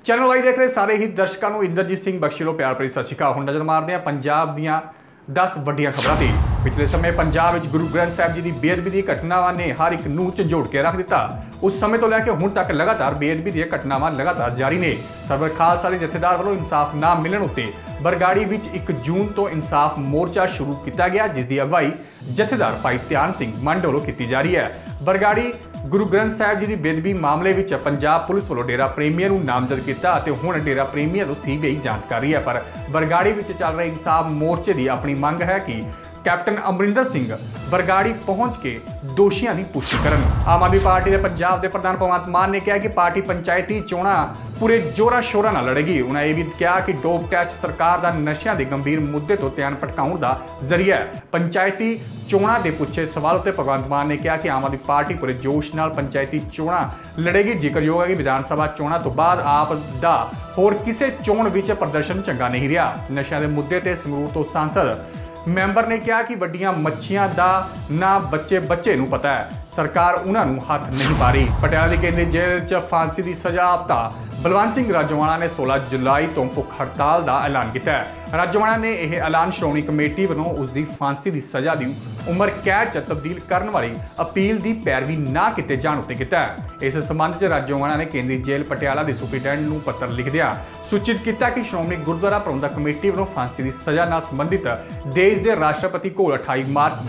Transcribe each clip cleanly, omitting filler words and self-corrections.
Channel Y देख रहे सारे ही दर्शकों को इंद्रजीत सिंह बख्शी लो प्यार भरी सत श्री अकाल। हुण नज़र मारते हैं पंजाब दीआं 10 वड्डियां खबरां ते। पिछले समय पंजाब में गुरु ग्रंथ साहिब जी की बेअदबी की घटनावां ने हर एक नूं झंझोड़ के रख दिता। उस समय तो लैके हुण तक लगातार बेअदबी दी घटनावां लगातार जारी ने। सरवर खालसा दे जथेदार वालों इंसाफ ना मिलण उत्ते बरगाड़ी विच 1 जून तो इंसाफ मोर्चा शुरू किया गया, जिसकी अगवाई जथेदार भाई ध्यान सिंह मंड वालों की जा रही है। बरगाड़ी गुरु ग्रंथ साहिब जी की बेअदबी मामले में पंजाब पुलिस वालों डेरा प्रेमियों को नामजद किया। हुण डेरा प्रेमियों तो सीबीआई जांच कर रही है, पर बरगाड़ी में चल रहे इंसाफ मोर्चे की अपनी मंग है कि कैप्टन अमरिंदर सिंह बरगाड़ी पहुंच के दोषियों की पुष्टि करन। आम आदमी पार्टी के पंजाब के प्रधान भगवंत मान ने कहा कि पार्टी पंचायती चोणां पूरे जोरा शोरा नाल लड़ेगी। उन्होंने यह भी कहा कि डोप टैच सरकार का नशियां के गंभीर मुद्दे तो ध्यान भटकाउण का जरिया है। पंचायती चोणां के पूछे सवाल उत्ते भगवंत मान ने कहा कि आम आदमी पार्टी पूरे जोश नाल पंचायती चोणां लड़ेगी। जिक्रयोग है कि विधान सभा चोणां तो बाद आप दा होर किसी चोण विच प्रदर्शन चंगा नहीं रहा। नशियां के मुद्दे ते संगरूर तो सांसद मैंबर ने कहा कि वड्डियां मच्छियां दा ना बच्चे नूं पता है, सरकार उन्होंने हाथ नहीं पा रही। पटियाला की केंद्रीय जेल च फांसी की सजा आपता बलवंत सिंह राजोआणा ने 16 जुलाई तो भुख हड़ताल का ऐलान किया है। राजोआणा ने यह ऐलान श्रोमणी कमेटी वालों उसकी फांसी की सजा की उम्र कैद च तब्दील करने वाली अपील की पैरवी ना किए जाने उत्ते किया है। इस संबंध में राजोआणा ने केंद्रीय जेल पटियाला के सुपरिटेंडेंट को पत्र लिखदिआं सूचित किया कि श्रोमणी गुरुद्वारा प्रबंधक कमेटी वालों फांसी की सजा नाल संबंधित देश के राष्ट्रपति कोल 28 मार्च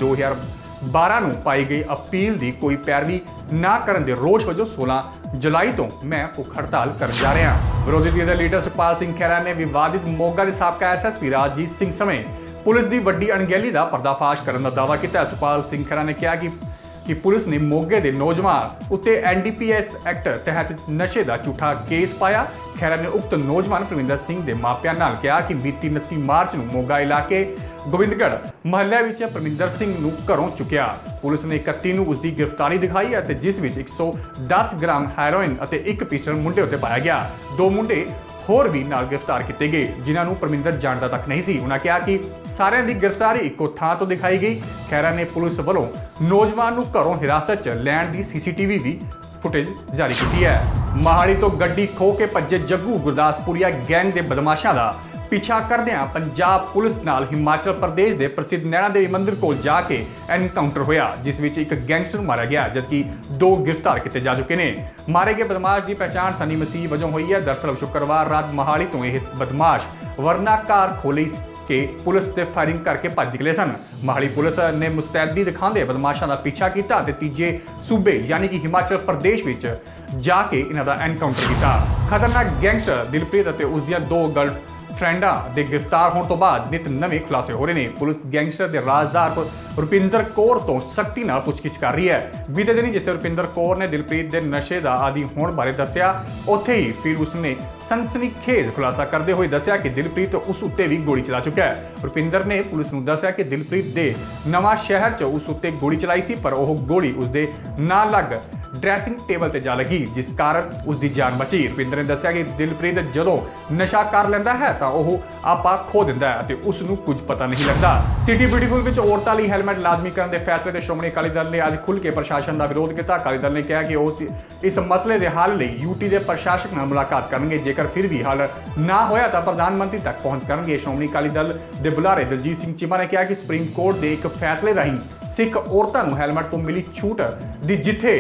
2012 ਨੂੰ पाई गई अपील की कोई पैरवी ना करने के रोष वजों 16 जुलाई तो मैं भुख हड़ताल कर जा रहा। विरोधी धਿਰ ਦੇ लीडर सुखपाल सिंह खैरा ने विवादित मोगा के साबका SSP राजजीत सिंह समेत पुलिस की वड्डी अणगहली का पर्दाफाश करने का दावा किया। सुखपाल सिंह खैरा ने कहा कि पुलिस ने मोगे के नौजवान उत्ते NDPS एक्ट तहत नशे का झूठा केस पाया। खैरा ने उक्त नौजवान परविंदर सिंह के मापियां नाल कहा कि बीती 29 मार्च ਨੂੰ मोगा इलाके गोबिंदगढ़ महल्ले विच परविंदर सिंह ਨੂੰ घरों चुकिया। पुलिस ने 31 ਨੂੰ उसकी गिरफ्तारी दिखाई है, जिस विच 110 ग्राम हैरोइन और 1 पिस्टल मुंडे उत्ते पाया गया। 2 मुंडे होर भी नाल गिरफ्तार किए गए जिन्होंने परमिंदर जानता तक नहीं सी। उन्होंने कहा कि सारिਆਂ की गिरफ्तारी इको थां तो दिखाई गई। खैरा ने पुलिस वालों नौजवान को घरों हिरासत च लैण की CCTV भी फुटेज जारी की है। महाली तो गड्डी खो के भज्जे जग्गू गुरदासपुरिया गैंग के बदमाशों का पीछा करदिआं पंजाब पुलिस नाल हिमाचल प्रदेश के प्रसिद्ध नैना देवी मंदिर को जाके एनकाउंटर होया, जिस विच एक गैंगस्टर मारा गया, जबकि 2 गिरफ्तार किए जा चुके हैं। मारे गए बदमाश की पहचान सनी मसीह वजों हुई है। दरअसल शुक्रवार रात महाली तो यह बदमाश वर्नाकार खोली के पुलिस से फायरिंग करके भज निकले सन। महाली पुलिस ने मुस्तैदी दिखाते बदमाशों का पीछा किया, तीजे सूबे यानी कि हिमाचल प्रदेश में जाके इन्हों का एनकाउंटर किया। खतरनाक गैंगस्टर दिलप्रीत और उसदियां 2 गर्ल फ्रेंडा के गिरफ्तार होने तो बाद नित नवे खुलासे हो रहे हैं। पुलिस गैंगस्टर के राजदार रुपिंदर कौर तो सख्ती नाल पुछगिछ कर रही है। बीते दिन जिथे रुपिंदर कौर ने दिलप्रीत के नशे का आदि होने बारे दसिया, उत्थे ही फिर उसने सनसनीखेज खुलासा करते हुए दसिया कि दिलप्रीत उस उत्ते भी गोली चला चुका है। रुपिंदर ने पुलिस को दसिया कि दिलप्रीत के नवां शहर च उस उत्ते गोली चलाई सी, पर वह गोली उसके नाल लग ड्रैसिंग टेबल से जा लगी, जिस कारण उसकी जान बची। रुपिंदर ने दसिया कि दिलप्रीत जदों नशा कर लेंदा है तो वह आपा खो दिंदा है, उसनूं कुछ पता नहीं लगता। सिटी ब्यूटीफुल में औरतों लिए हैलमेट लाजमी करने के फैसले से श्रोमणी अकाली दल ने आज खुल के प्रशासन का विरोध किया। अकाली दल ने कहा कि वह इस मसले के हल लिए यूटी के प्रशासक नाल मुलाकात करेंगे। जेकर फिर भी हल ना होया तो प्रधानमंत्री तक पहुंच करेंगे। श्रोमणी अकाली दल के बुलारे दलजीत सिंह चीमा ने कहा कि सुप्रीम कोर्ट के एक फैसले राही सिख औरतों को हैलमेट तो मिली छूट दी, जिथे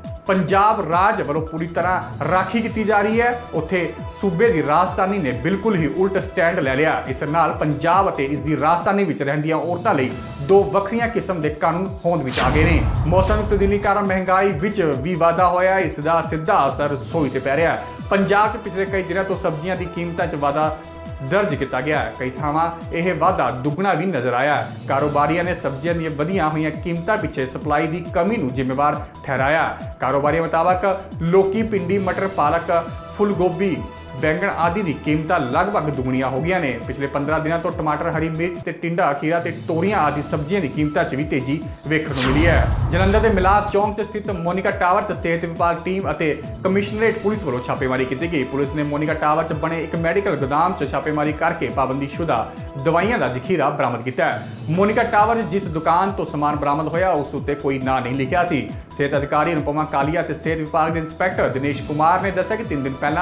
पंजाब राज वालों पूरी तरह राखी की जा रही है, उत्थे सूबे की राजधानी ने बिल्कुल ही उल्ट स्टैंड ले लिया। इस नाल पंजाब और इसकी राजधानी में रहिंदियां औरतों लिए 2 वक्रियां किस्म के कानून होंद में आ गए हैं। मौसम तब्दीली कारण महंगाई विच भी वाधा होया, इसका सीधा असर रसोई ते पै रहा है। पंजाब के पिछले कई दिनों तो सब्जियां की कीमतों च वाधा दर्ज किया गया है। कई थावां यह वाधा दुगना भी नजर आया है। कारोबारियों ने सब्जियां दी वधियां हुई कीमतों पिछे सप्लाई की कमी को जिम्मेवार ठहराया। कारोबारियों मुताबक लौकी, भिंडी, मटर, पालक, फुल गोभी, बैंगन आदि की कीमतां लगभग दुगनियां हो गई ने। पिछले 15 दिनों तो टमाटर, हरी मिर्च ते टिंडा, खीरा ते तोरियां आदि सब्जियां की कीमतों च भी तेजी वेखण नूं मिली है। जलंधर के मिलाप चौक च स्थित मोनिका टावर च सेहत विभाग टीम और कमिश्नरेट पुलिस वालों छापेमारी की गई। पुलिस ने मोनिका टावर च बने एक मैडिकल गोदाम च छापेमारी करके पाबंदीशुदा दवाइयां का जखीरा बरामद किया। मोनिका टावर जिस दुकान तो समान बरामद होया उस उत्ते कोई ना नहीं लिखा सी। सेहत अधिकारी अनुपमा कालिया ते सेहत विभाग के इंस्पैक्टर दिनेश कुमार ने दस्सिया कि 3 दिन पहला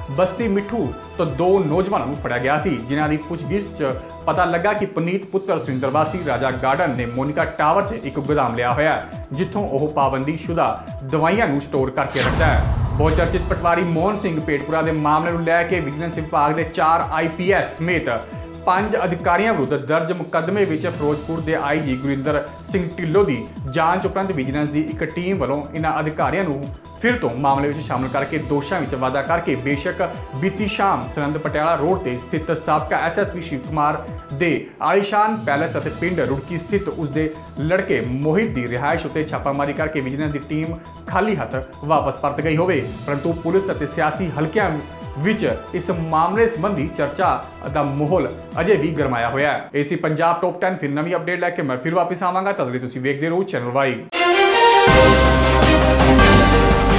बस्ती मिठू तो 2 नौजवानों को फड़िया गया सी, जिन्हां दी पुछगिछ च पता लगा कि पुनीत पुत्र सुरिंदर वासी राजा गार्डन ने मोनिका टावर च एक गोदाम लिया होया, जिथों वह पाबंदीशुदा दवाइयां नूं स्टोर करके रखता है। बहुत चर्चित पटवारी मोहन सिंह पेटपुरा के मामले को लैके विजिलेंस विभाग के 4 IPS समेत 5 अधिकारियों विरुद्ध दर्ज मुकदमे में फिरोजपुर के IG गुरिंदर सिंह ढिल्लों की जांच उपरंत विजिलेंस की एक टीम वालों इन्हां अधिकारियों को फिर तो मामले में शामिल करके दोषों में वाधा करके बेशक बीती शाम सरहद पटियाला रोड से स्थित साबका SSP शिव कुमार दे आलीशान पैलेस और पिंड रुड़की स्थित उसके लड़के मोहित की रिहायश उत्ते छापामारी करके विजिलेंस की टीम खाली हथ वापस परत गई होवे, परंतु पुलिस और सियासी हलकियां विच इस मामले संबंधी चर्चा का माहौल अजे भी गरमाया होया है। एसी पंजाब टॉप 10 फिर नवी अपडेट लैके मैं फिर वापस आवांगा, तद लई तुसीं वेखदे रहो चैनल वाई।